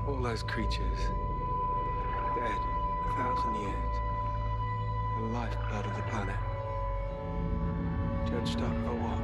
All those creatures, dead 1,000 years, the lifeblood of the planet, judged up for what?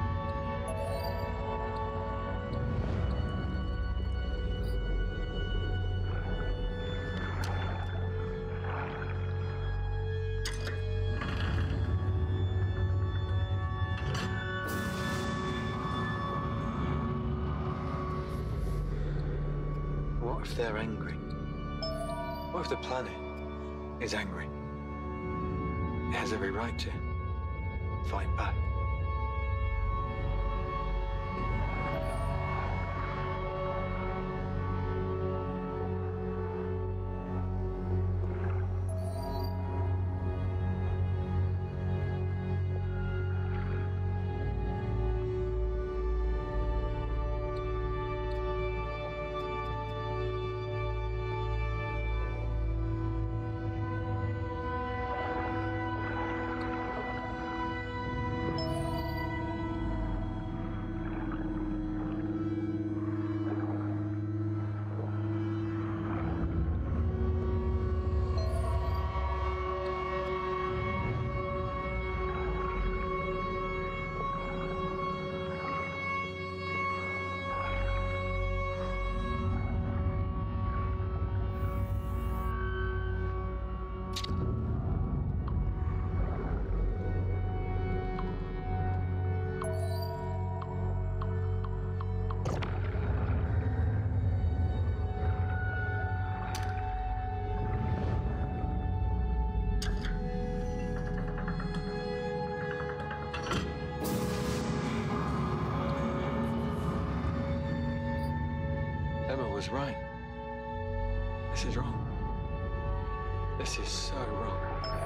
What if they're angry? What if the planet is angry? It has every right to fight back. Emma was right. This is wrong. This is so wrong.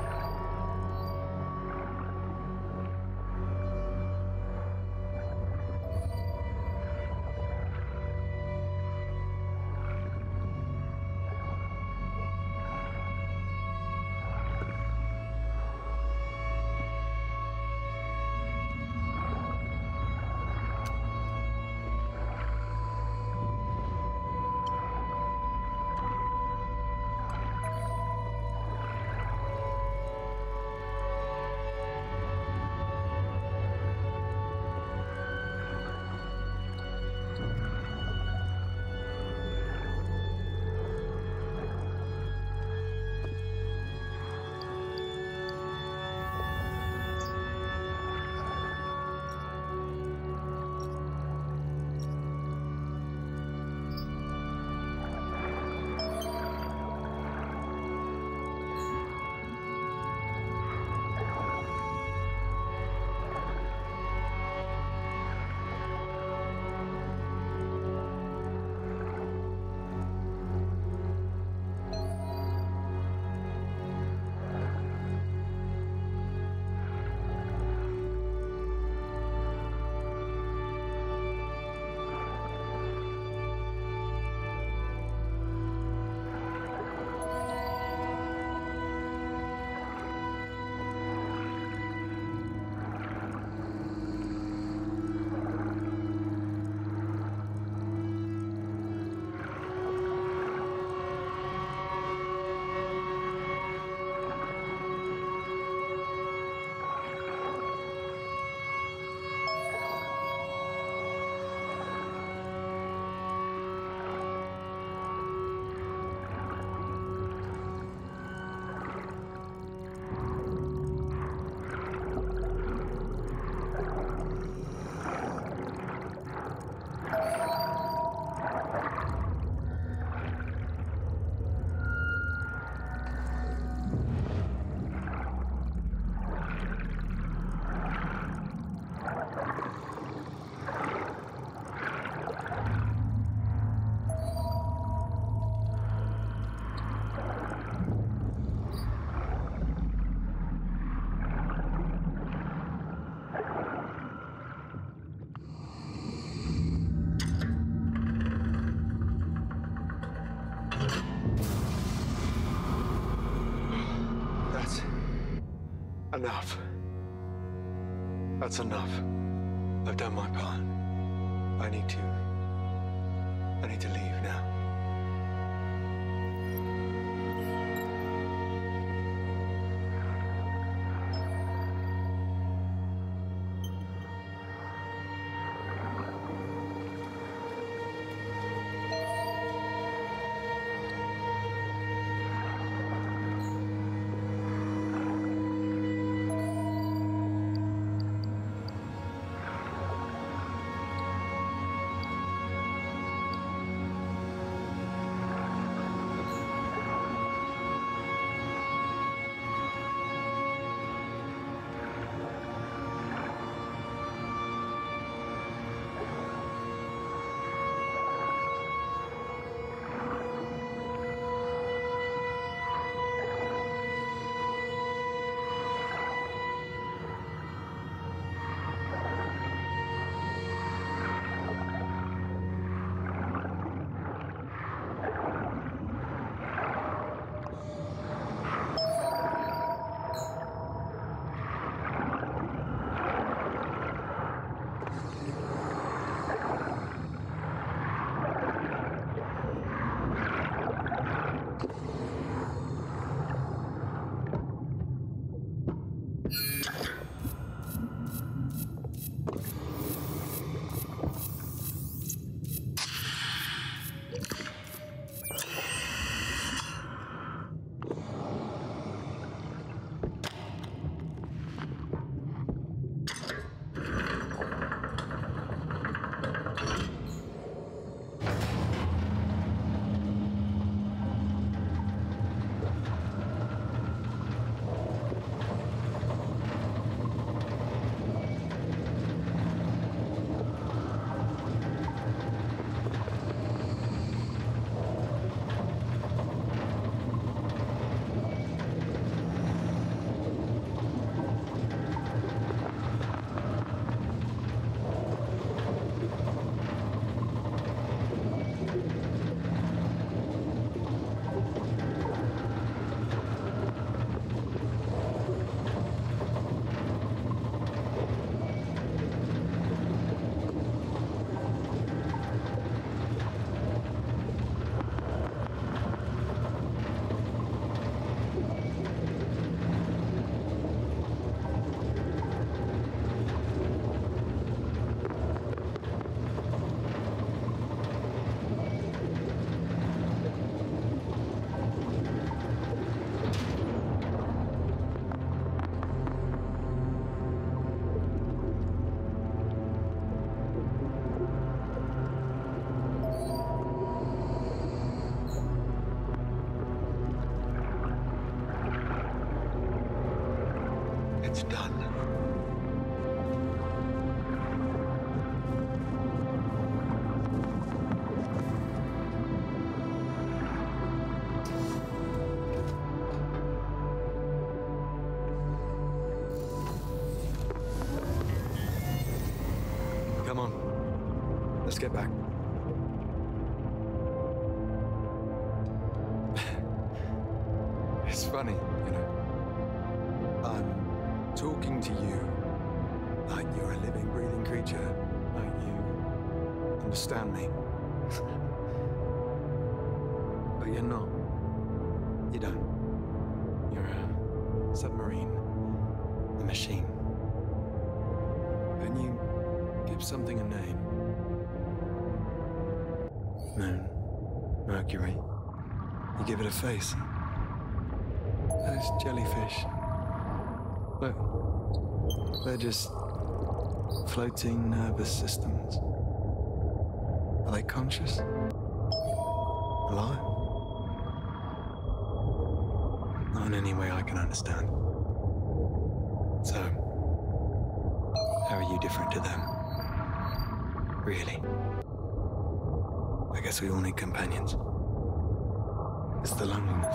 Enough. That's enough. I've done my part. I need to leave now. It's done. Come on, let's get back. It's funny, you know. I'm talking to you like you're a living, breathing creature, like you understand me. But you're not. You don't. You're a submarine, a machine. And you give something a name. Moon, Mercury. You give it a face. Those jellyfish. Look, they're just floating nervous systems. Are they conscious? Alive? Not in any way I can understand. So, how are you different to them? Really? I guess we all need companions. It's the loneliness.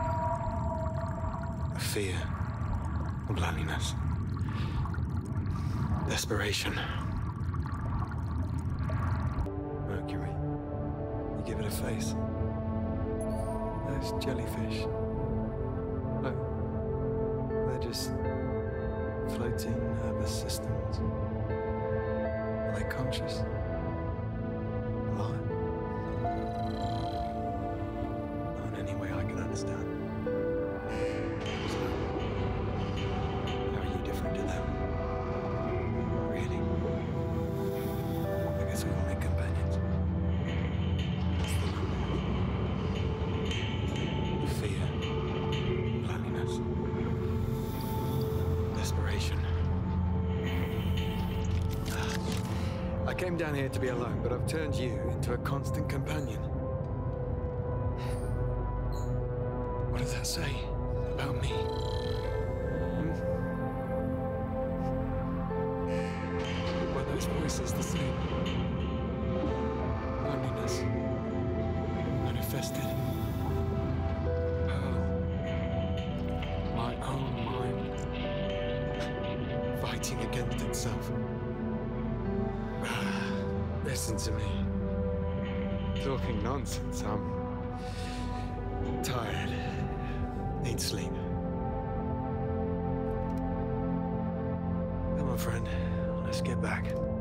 The fear of loneliness. Desperation. Mercury. You give it a face. Those jellyfish. Look, they're just floating nervous systems. Are they conscious? Alive? Not in any way I can understand. So, how are you different to them? Really? I guess we all need companions. The fear, loneliness, desperation. I came down here to be alone, but I've turned you into a constant companion. What does that say about me? Were those voices the same? Loneliness manifested. My own mind fighting against itself. Listen to me. Talking nonsense. I'm tired. Need sleep. Come on, friend. Let's get back.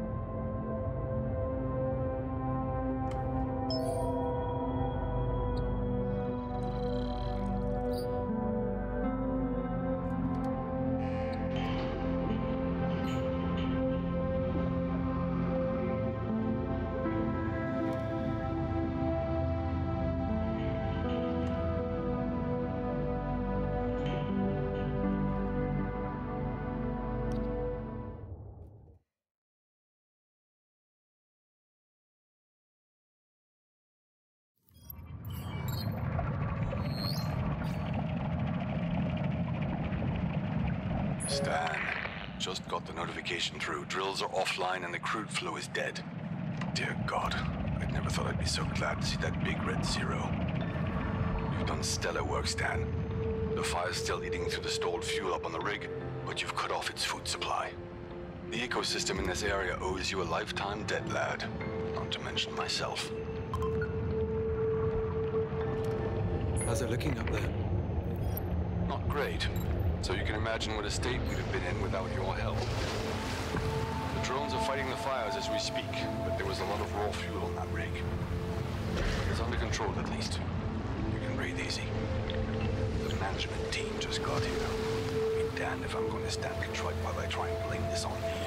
Stan, just got the notification through. Drills are offline and the crude flow is dead. Dear God, I'd never thought I'd be so glad to see that big red zero. You've done stellar work, Stan. The fire's still eating through the stored fuel up on the rig, but you've cut off its food supply. The ecosystem in this area owes you a lifetime debt, lad. Not to mention myself. How's it looking up there? Not great. So you can imagine what a state we'd have been in without your help. The drones are fighting the fires as we speak, but there was a lot of raw fuel on that rig. It's under control at least. You can breathe easy. The management team just got here. Be damned if I'm going to stand contrite while I try and blame this on me.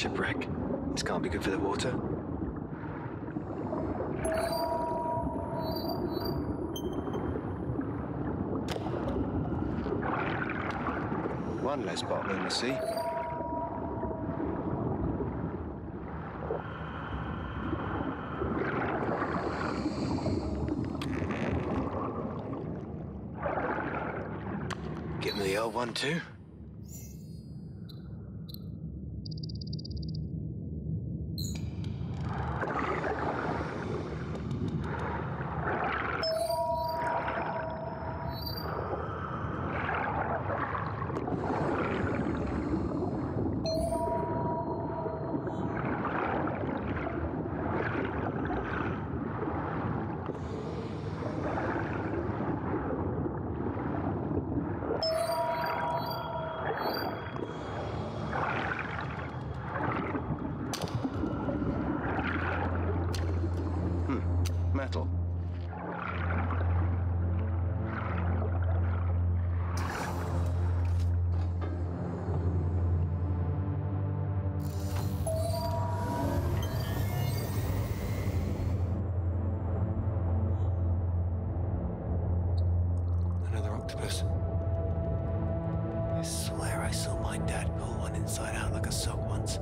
shipwreck. This can't be good for the water. One less bottle in the sea. Give me the old one too. Metal. Another octopus. I swear I saw my dad pull one inside out like a sock once.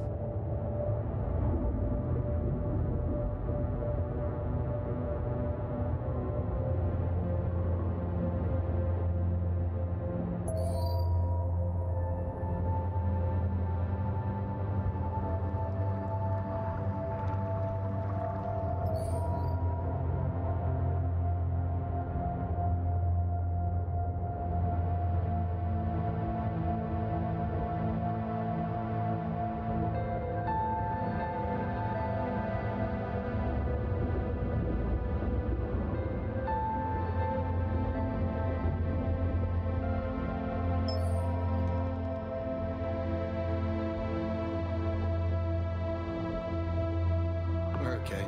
We're okay.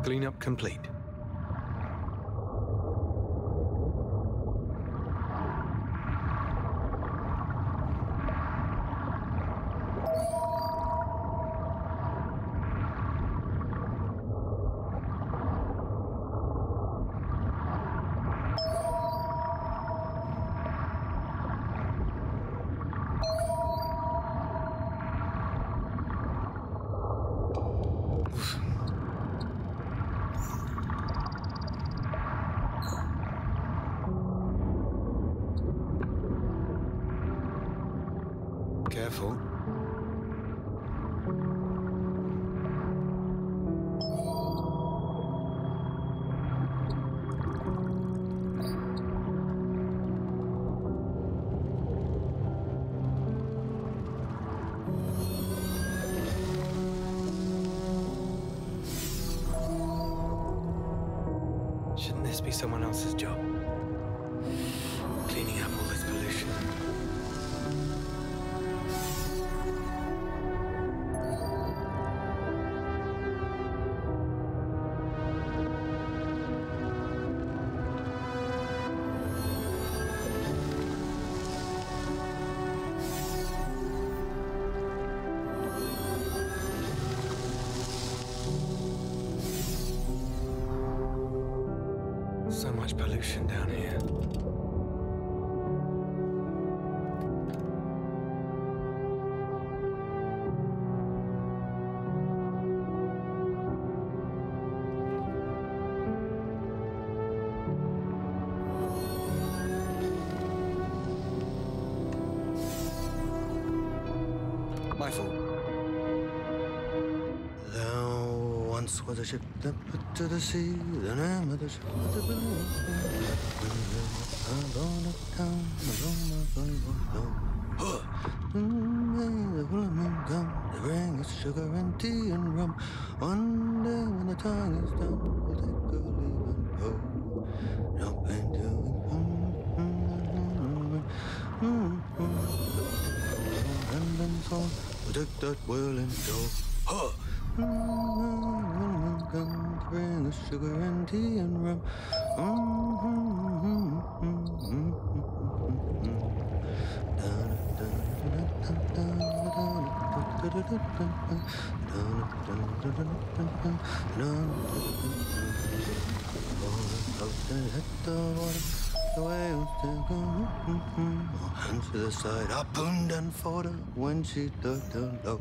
Cleanup complete. Careful. Shouldn't this be someone else's job? Cleaning up all this pollution. So much pollution down here. My fault. There once was a ship that put to the sea. The name of the ship was the Blue. They bring us sugar and tea and rum. One day when the tongue is done, we'll take a leave and go. Jump into and then so we took that whale in tow. Come bring us sugar and tea and rum. The whales take hands to the side, up and down for her when she dug down low.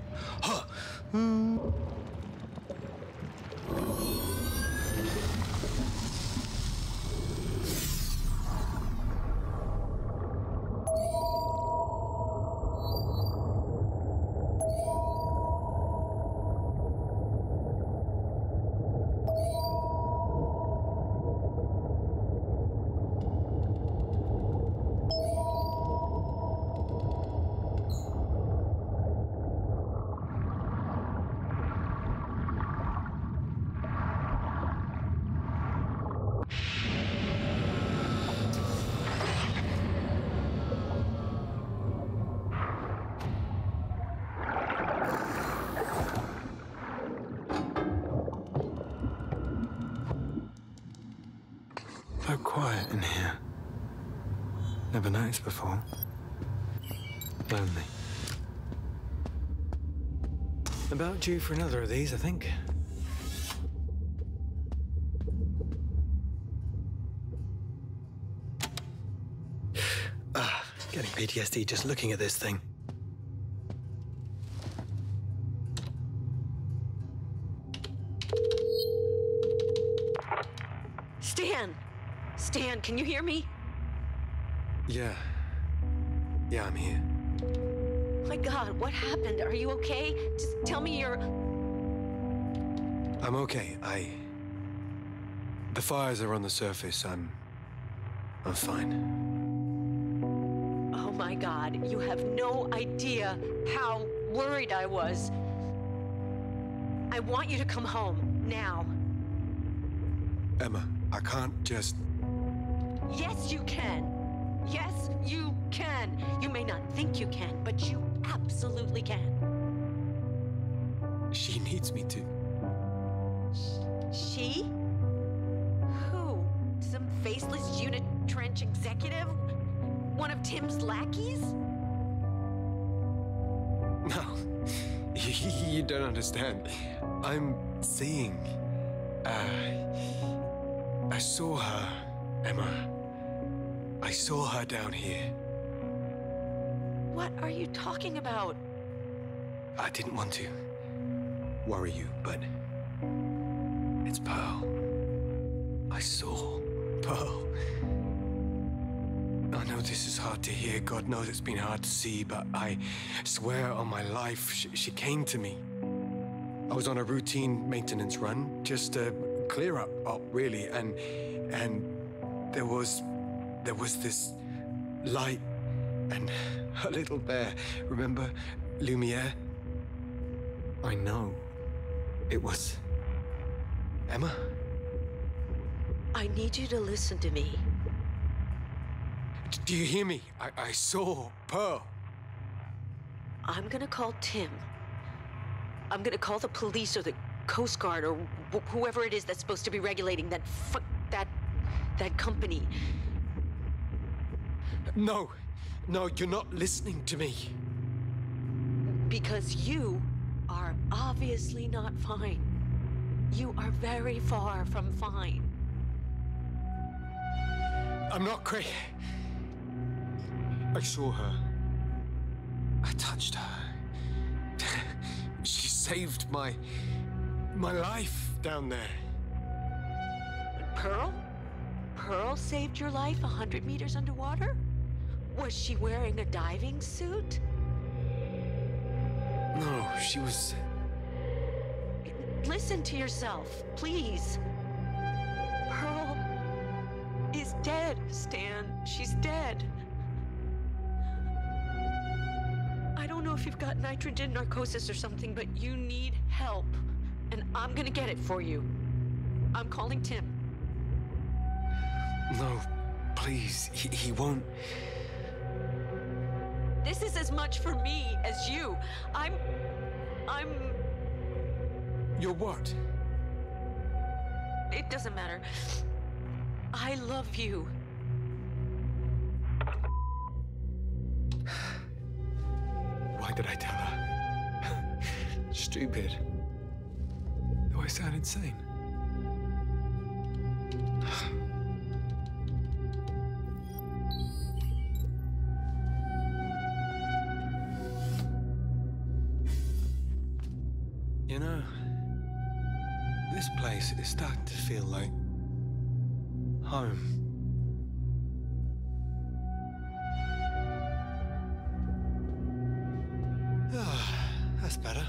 So quiet in here. Never noticed before. Lonely. About due for another of these, I think. Getting PTSD just looking at this thing. Stan, can you hear me? Yeah, I'm here. My God, what happened? Are you okay? Just tell me you're... I'm okay. The fires are on the surface. I'm fine. Oh my God, you have no idea how worried I was. I want you to come home, now. Emma, I can't just... Yes, you can. Yes, you can. You may not think you can, but you absolutely can. She needs me to. She? Who? Some faceless unit trench executive? One of Tim's lackeys? No, you don't understand. I'm seeing. I saw her, Emma. I saw her down here. What are you talking about? I didn't want to worry you, but it's Pearl. I saw Pearl. I know this is hard to hear. God knows it's been hard to see, but I swear on my life, she came to me. I was on a routine maintenance run, just a clear up, really, and there was this light and a little bear. Remember Lumiere? I know. It was Emma. I need you to listen to me. Do you hear me? I saw Pearl. I'm gonna call Tim. I'm gonna call the police or the Coast Guard or whoever it is that's supposed to be regulating that company. No, you're not listening to me. Because you are obviously not fine. You are very far from fine. I'm not crazy. I saw her. I touched her. She saved my life down there. Pearl? Pearl saved your life 100 meters underwater? Was she wearing a diving suit? No, she was... Listen to yourself, please. Pearl is dead, Stan. She's dead. I don't know if you've got nitrogen narcosis or something, but you need help. And I'm gonna get it for you. I'm calling Tim. No, please, he won't... This is as much for me as you. I'm... You're what? It doesn't matter. I love you. Why did I tell her? Stupid. Do I sound insane? You know, this place is starting to feel like home. That's better.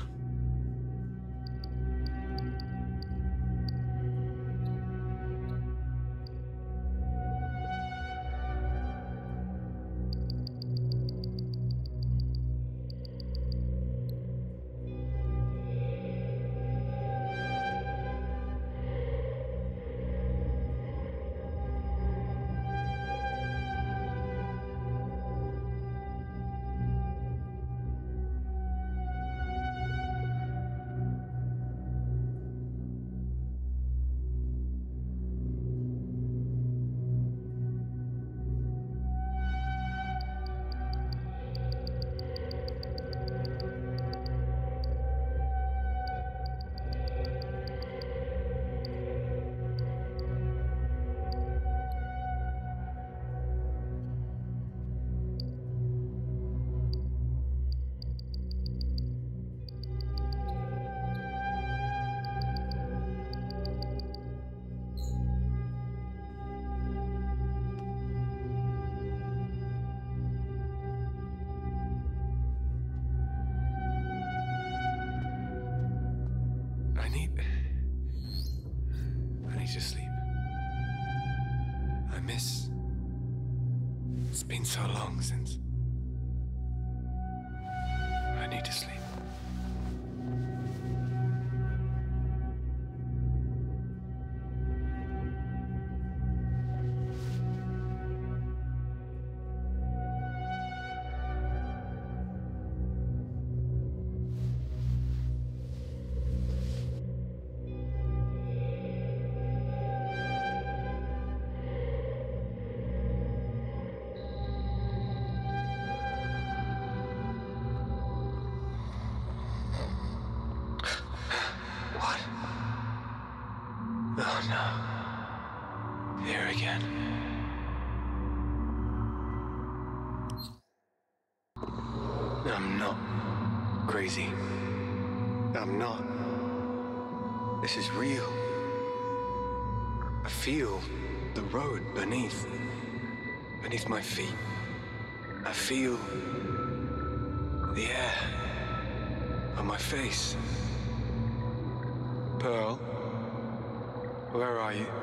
I need to sleep. I miss... It's been so long since... I need to sleep. again. I'm not crazy. I'm not. This is real. I feel the road beneath my feet. I feel the air on my face. Pearl, where are you?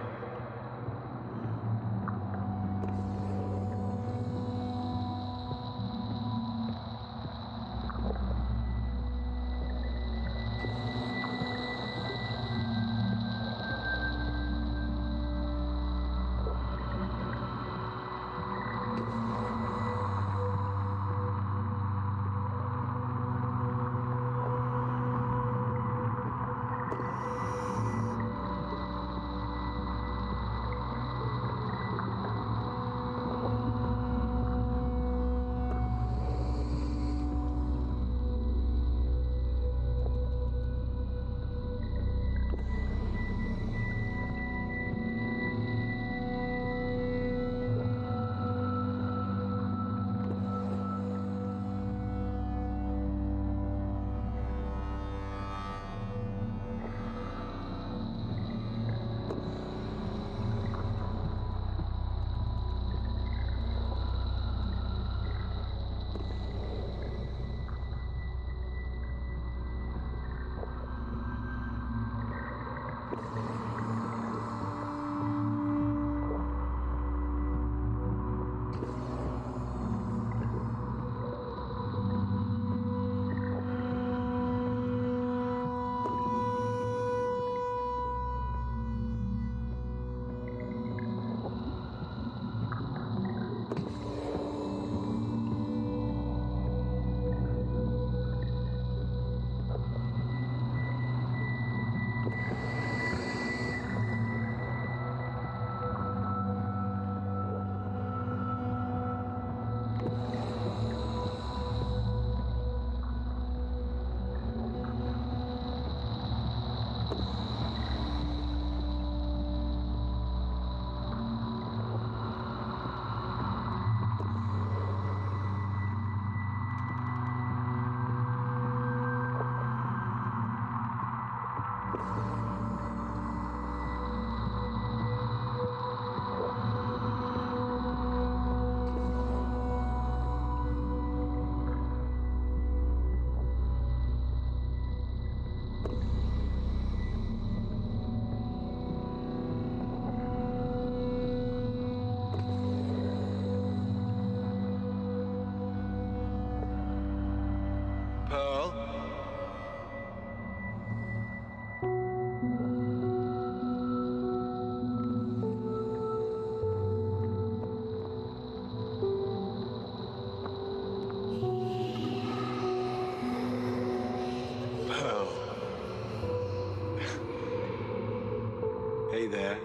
Hey there.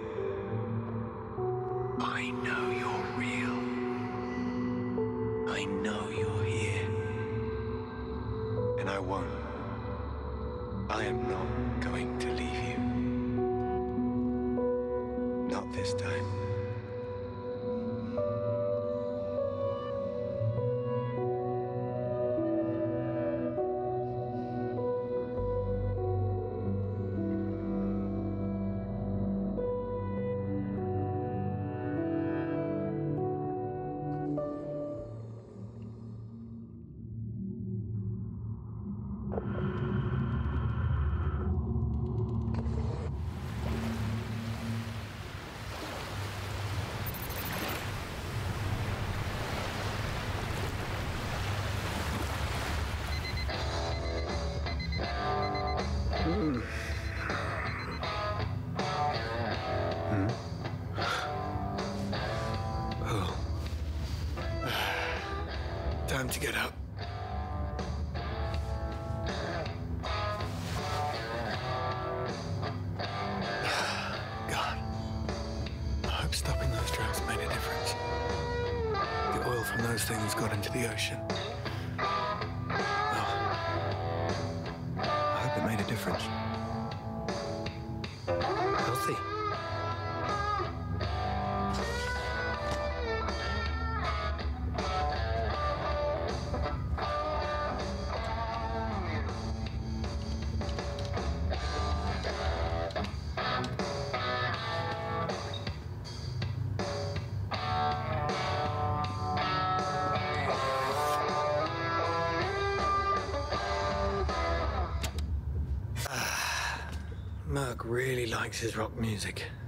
I know you're real. I know you're here. And I won't. I am not going to leave you. Not this time. Time to get up. God. I hope stopping those drugs made a difference. The oil from those things got into the ocean. Oh. I hope it made a difference. Healthy. Merc really likes his rock music.